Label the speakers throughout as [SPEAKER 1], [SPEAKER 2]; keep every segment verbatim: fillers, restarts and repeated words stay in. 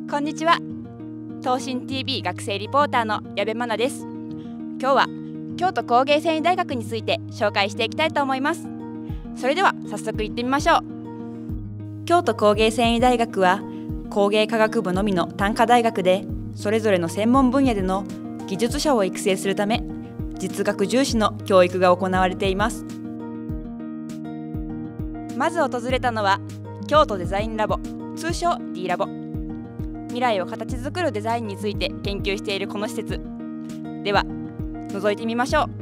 [SPEAKER 1] こんにちは。東進 ティービー 学生リポーターの矢部真奈です。今日は京都工芸繊維大学について紹介していきたいと思います。それでは早速行ってみましょう。京都工芸繊維大学は工芸科学部のみの単科大学で、それぞれの専門分野での技術者を育成するため実学重視の教育が行われています。まず訪れたのは京都デザインラボ、通称 D ラボ。未来を形作るデザインについて研究しているこの施設では覗いてみましょう。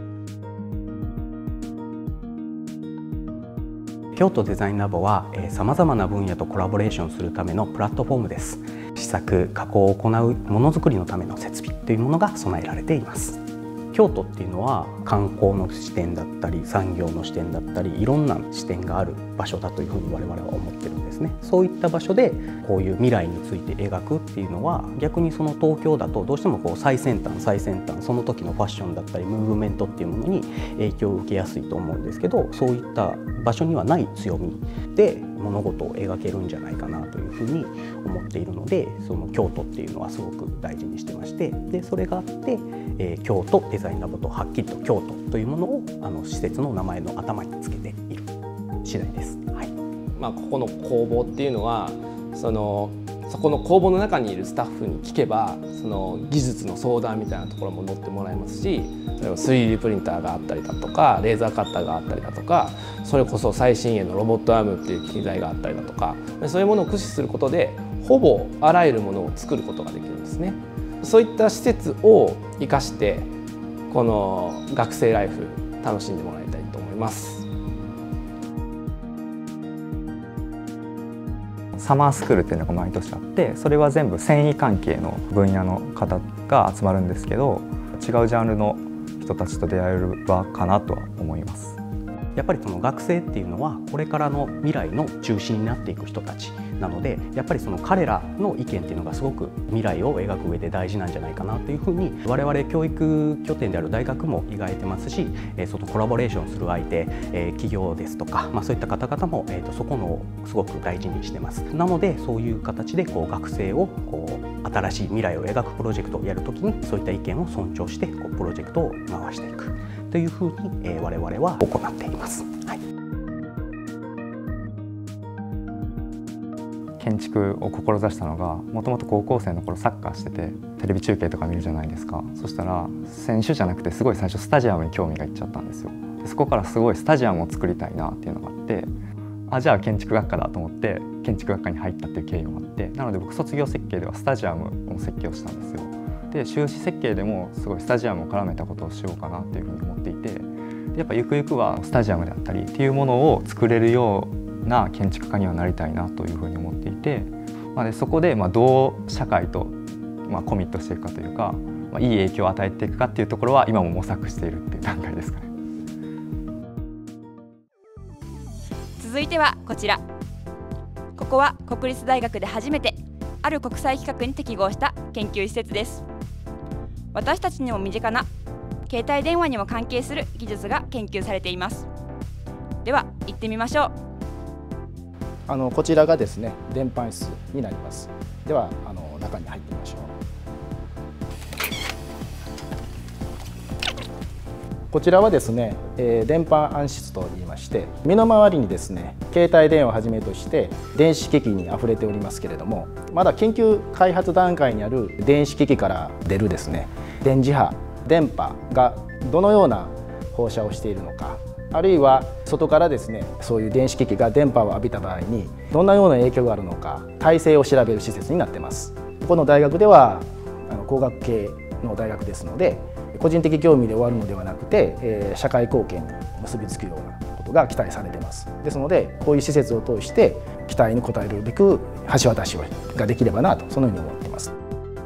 [SPEAKER 2] 京都デザインラボはさまざまな分野とコラボレーションするためのプラットフォームです。試作加工を行うものづくりのための設備というものが備えられています。京都っていうのは観光の視点だったり産業の視点だったりいろんな視点がある場所だというふうに我々は思ってるんですね。そういった場所でこういう未来について描くっていうのは、逆にその東京だとどうしてもこう最先端最先端その時のファッションだったりムーブメントっていうものに影響を受けやすいと思うんですけど、そういった場所にはない強みで物事を描けるんじゃないかなというふうに思っているので、その京都っていうのはすごく大事にしてまして、でそれがあって、えー、京都デザインラボとはっきりと京都というものをあの施設の名前の頭につけている次第です。はい。
[SPEAKER 3] まあここの工房っていうのはそのそこの工房の中にいるスタッフに聞けばその技術の相談みたいなところも載ってもらえますし、例えば スリーディー プリンターがあったりだとかレーザーカッターがあったりだとか、それこそ最新鋭のロボットアームっていう機材があったりだとか、そういうものを駆使することでほぼあらゆるものを作ることができるんですね。そういった施設を生かしてこの学生ライフ楽しんでもらいたいと思います。
[SPEAKER 4] サマースクールっていうのが毎年あって、それは全部繊維関係の分野の方が集まるんですけど、違うジャンルの人たちと出会える場かなとは思います。
[SPEAKER 2] やっぱりその学生っていうのはこれからの未来の中心になっていく人たちなので、やっぱりその彼らの意見っていうのがすごく未来を描く上で大事なんじゃないかなというふうに我々教育拠点である大学も描いてますし、そのコラボレーションする相手、企業ですとか、まあ、そういった方々もそこのすごく大事にしてます。なのでそういう形でこう学生をこう新しい未来を描くプロジェクトをやるときにそういった意見を尊重してこうプロジェクトを回していくというふうに、えー、我々は行っています。はい、
[SPEAKER 4] 建築を志したのが、もともと高校生の頃サッカーしててテレビ中継とか見るじゃないですか。そしたら選手じゃなくてすごい最初スタジアムに興味がいっちゃったんですよ。でそこからすごいスタジアムを作りたいなっていうのがあって、あじゃあ建築学科だと思って建築学科に入ったっていう経緯もあって、なので僕卒業設計ではスタジアムの設計をしたんですよ。で修士設計でもすごいスタジアムを絡めたことをしようかなっていうふうに思っていて、でやっぱゆくゆくはスタジアムであったりっていうものを作れるような建築家にはなりたいなというふうに思っていて、まあ、でそこでまあどう社会とまあコミットしていくかというか、まあ、いい影響を与えていくかっていうところは今も模索しているっていう段階ですかね。
[SPEAKER 1] 続いてはこちら。ここは国立大学で初めてある国際規格に適合した研究施設です。私たちにも身近な携帯電話にも関係する技術が研究されています。では行ってみましょう。
[SPEAKER 5] あのこちらがですね電板室になります。ではあの中に入ってみましょう。こちらはですね、えー、電板暗室といいまして、身の回りにですね携帯電話をはじめとして電子機器にあふれておりますけれども、まだ研究開発段階にある電子機器から出るですね電磁波電波がどのような放射をしているのか、あるいは外からですねそういう電子機器が電波を浴びた場合にどんなような影響があるのか、耐性を調べる施設になっています。この大学ではあの工学系の大学ですので、個人的興味で終わるのではなくて、えー、社会貢献に結びつくようなことが期待されています。ですのでこういう施設を通して期待に応えるべく橋渡しができればなと、そのように思っています。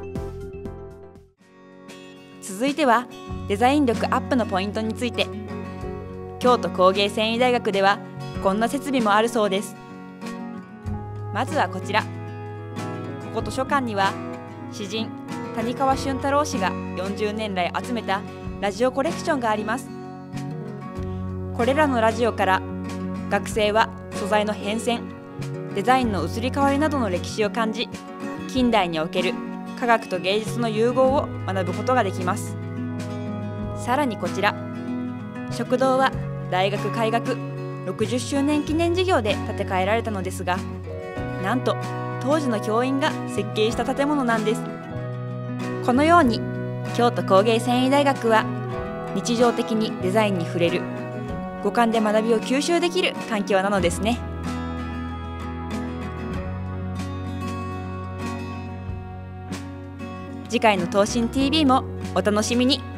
[SPEAKER 1] 続いてはデザイン力アップのポイントについて。京都工芸繊維大学ではこんな設備もあるそうです。まずはこちら。ここ図書館には詩人谷川俊太郎氏がよんじゅうねん来集めたラジオコレクションがあります。これらのラジオから学生は素材の変遷、デザインの移り変わりなどの歴史を感じ、 近代における科学と芸術の融合を学ぶことができます。さらにこちら、食堂は大学開学ろくじゅっしゅうねん記念事業で建て替えられたのですが、なんと当時の教員が設計した建物なんです。このように京都工芸繊維大学は日常的にデザインに触れる、五感で学びを吸収できる環境なのですね。次回の東進 ティービー もお楽しみに。